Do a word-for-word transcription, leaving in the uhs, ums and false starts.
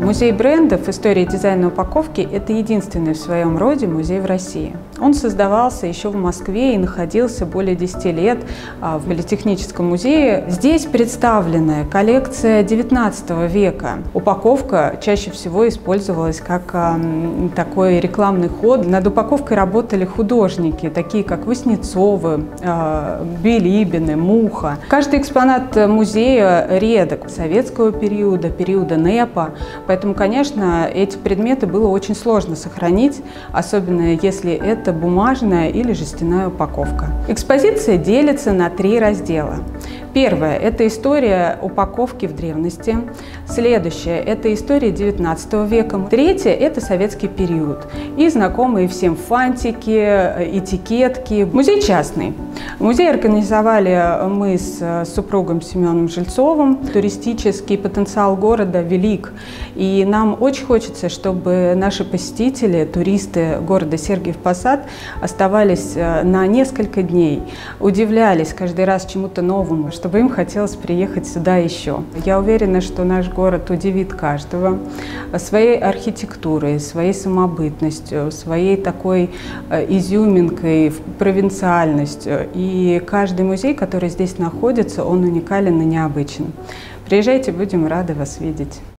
Музей брендов «История дизайна упаковки» – это единственный в своем роде музей в России. Он создавался еще в Москве и находился более десяти лет в Политехническом музее. Здесь представлена коллекция девятнадцатого века. Упаковка чаще всего использовалась как такой рекламный ход. Над упаковкой работали художники, такие как Васнецовы, Билибины, Муха. Каждый экспонат музея редок советского периода, периода НЭПа. Поэтому, конечно, эти предметы было очень сложно сохранить, особенно если это бумажная или жестяная упаковка. Экспозиция делится на три раздела. Первое – это история упаковки в древности. Следующее – это история девятнадцатого века. Третье – это советский период. И знакомые всем фантики, этикетки. Музей частный. Музей организовали мы с супругом Семеном Жильцовым. Туристический потенциал города велик. И нам очень хочется, чтобы наши посетители, туристы города Сергиев Посад оставались на несколько дней, удивлялись каждый раз чему-то новому, чтобы им хотелось приехать сюда еще. Я уверена, что наш город удивит каждого своей архитектурой, своей самобытностью, своей такой изюминкой, провинциальностью. И каждый музей, который здесь находится, он уникален и необычен. Приезжайте, будем рады вас видеть.